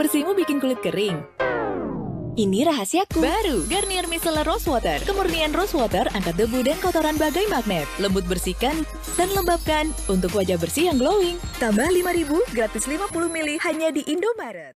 bersihmu bikin kulit kering? Ini rahasiaku. Baru, Garnier Micellar Rose Water. Kemurnian Rose Water angkat debu dan kotoran bagai magnet. Lembut bersihkan dan lembabkan untuk wajah bersih yang glowing. Tambah 5.000 gratis 50 ml hanya di Indomaret.